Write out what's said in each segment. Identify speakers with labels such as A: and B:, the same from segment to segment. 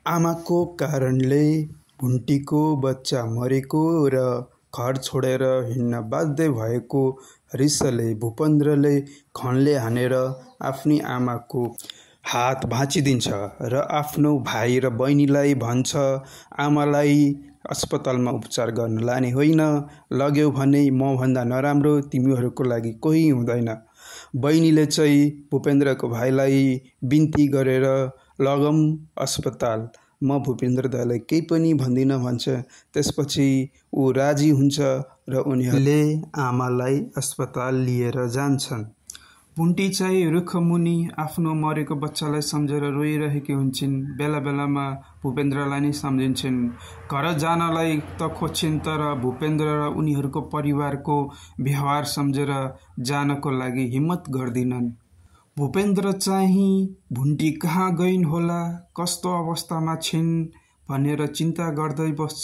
A: आमाको कारणले भुन्टीको बच्चा मरेको र घर छोडेर हिँड्न बाध्य भएको रिसले भूपेन्द्रले खनले हानेर आफ्नी आमाको हात भाँचिदिन्छ र आफ्नो भाइ र बहिनीलाई भन्छ, आमालाई अस्पतालमा उपचार गर्न लाने होइन, लग्यौ भने मभन्दा नराम्रो तिमीहरूको लागि कोही हुँदैन। बहिनीले चाहिँ भूपेन्द्रको भाइलाई बिन्ती गरेर लगौँ अस्पताल, म भूपेन्द्र दाइलाई केही पनि भन्दिनँ भन्छ। त्यसपछि ऊ राजी हुन्छ र उनीहरूले आमालाई अस्पताल लिएर जान्छन्। भुन्टी चाहिँ रुखमुनि आफ्नो मरेको बच्चालाई सम्झेर रोइरहेकी हुन्छन्। बेला बेलामा भूपेन्द्रलाई नै सम्झिन्छन्। घर जानलाई त खोज्छिन्, तर भूपेन्द्र र उनीहरूको परिवारको व्यवहार सम्झेर जानको लागि हिम्मत गर्दिनन्। भूपेन्द्र चाहिँ भुन्टी कहाँ गइन् होला, कस्तो अवस्थामा छिन् भनेर चिन्ता गर्दै बस्छ।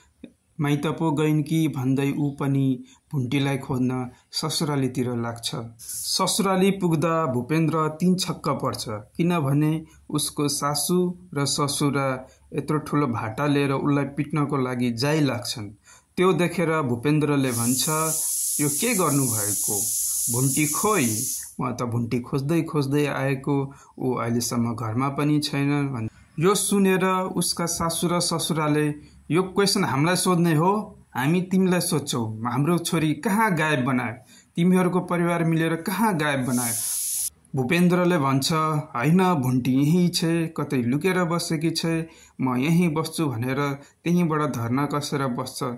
A: माइत पो गइन् कि भन्दै ऊ पनि भुन्टीलाई खोज्न ससुरालीतिर लाग्छ। ससुराली पुग्दा भूपेन्द्र तीन छक्क पर्छ, किनभने उसको सासू र ससुरा यत्रो ठुलो भाटा लिएर उसलाई पिट्नको लागि जाइलाग्छन्। त्यो देखेर भूपेन्द्रले भन्छ, यो के गर्नुभएको? भुन्टी खोइ, म त भुन्टी खोज्दै खोज्दै आएको, ऊ अहिलेसम्म घरमा पनि छैन। यो सुनेर उसका सासू र ससुराले, यो क्वेसन हामीलाई सोध्ने हो, हामी तिमीलाई सोध्छौ, हाम्रो छोरी कहाँ गायब बनायो, तिमीहरूको परिवार मिलेर कहाँ गायब बनायो? भूपेन्द्रले भन्छ, होइन, भुन्टी यहीँ छे, कतै लुकेर बसेकी छे, म यहीँ बस्छु भनेर त्यहीँबाट धर्ना कसेर बस्छ।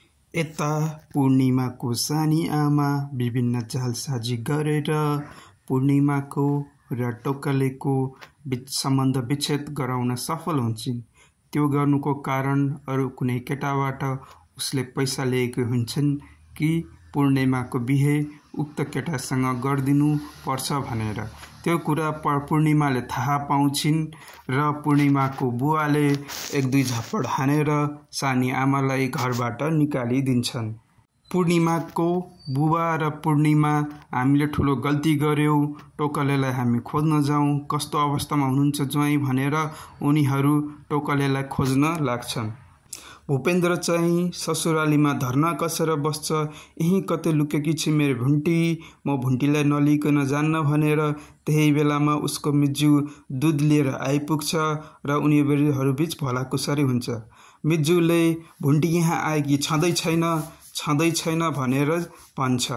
A: यता पूर्णिमाको सानी आमा विभिन्न चालसाजी गरेर पूर्णिमाको र टोकलेको सम्बन्ध विच्छेद गराउन सफल हुन्छन्। त्यो गर्नुको कारण अरू कुनै केटाबाट उसले पैसा लिएको हुन्छन् कि पूर्णिमाको बिहे उक्त केटासँग गरिदिनु पर्छ भनेर। त्यो कुरा पूर्णिमाले थाहा पाउँछिन् र पूर्णिमाको बुवाले एक दुई झप्पड हानेर सानी आमालाई घरबाट निकालिदिन्छन्। पूर्णिमाको बुबा र पूर्णिमा, हामीले ठुलो गल्ती गर्यौं, टोकलेलाई हामी खोज्न जाउँ, कस्तो अवस्थामा हुनुहुन्छ ज्वाइँ भनेर उनीहरू टोकलेलाई खोज्न लाग्छन्। भूपेन्द्र चाहिँ ससुरालीमा धर्ना कसेर बस्छ, यहीँ कतै लुकेकी छ मेरो भुन्टी, म भुन्टीलाई नलिकन जान्न भनेर। त्यही बेलामा उसको मिज्जू दुध लिएर आइपुग्छ र उनीहरू बीच भलाकुसारी हुन्छ। मिज्जूले भुन्टी यहाँ आएकी छँदै छैन भनेर भन्छ,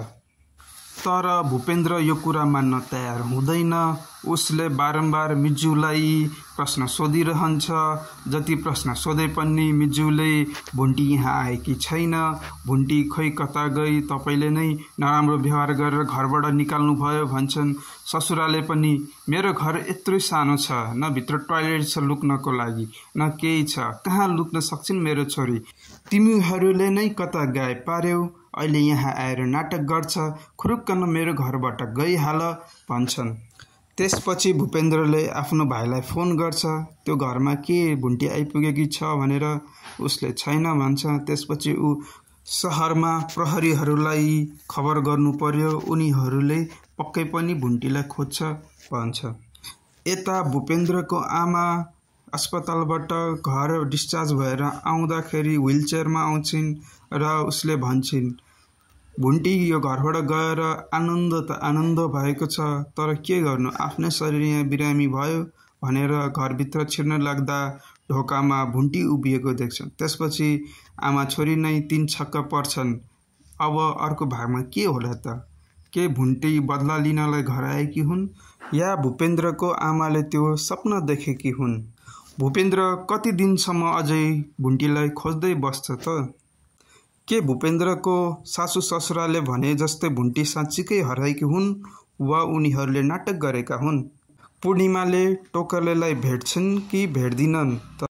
A: तर भूपेन्द्र यो कुरा मान्न तयार हुँदैन। उसले बारम्बार मिज्जूलाई प्रश्न सोधिरहन्छ। जति प्रश्न सोधे पनि मिज्जूले भुन्टी यहाँ आएकी छैन, भुन्टी खोइ कता गई, तपाईँले नै नराम्रो व्यवहार गरेर घरबाट निकाल्नुभयो भन्छन्। ससुराले पनि, मेरो घर यत्रो सानो छ, न भित्र टोयलेट छ लुक्नको लागि, न केही छ, कहाँ लुक्न सक्छिन् मेरो छोरी, तिमीहरूले नै कता गायब पार्यौ, अहिले यहाँ आएर नाटक गर्छ, खुरुक्कन मेरो घरबाट गइहाल भन्छन्। त्यसपछि भूपेन्द्रले आफ्नो भाइलाई फोन गर्छ, त्यो घरमा के भुन्टी आइपुगेकी छ भनेर। उसले छैन भन्छ। त्यसपछि ऊ सहरमा प्रहरीहरूलाई खबर गर्नु पर्यो, उनीहरूले पक्कै पनि भुन्टीलाई खोज्छ भन्छ। यता भूपेन्द्रको आमा अस्पतालबाट घर डिस्चार्ज भएर आउँदाखेरि व्हिलचेयरमा आउँछिन् र उसले भन्छन्, भुन्टी यो घरबाट गएर आनन्द भएको छ, तर के गर्नु, आफ्नै शरीर यहाँ बिरामी भयो भनेर घरभित्र छिर्न लाग्दा ढोकामा भुन्टी उभिएको देख्छन्। त्यसपछि आमा छोरी नै तीन छक्क पर्छन्। अब अर्को भागमा के होला त? के भुन्टी बदला लिनलाई घर आएकी हुन्, या भूपेन्द्रको आमाले त्यो सपना देखेकी हुन्? भूपेन्द्र कति दिनसम्म अझै भुन्टीलाई खोज्दै बस्छ त? के भूपेन्द्रको सासू ससुराले भने जस्तै भुन्टी साँच्चीकै हराएकी हुन् वा उनीहरूले नाटक गरेका हुन्? पूर्णिमाले टोकलेलाई भेट्छन् कि भेट्दिनन् त?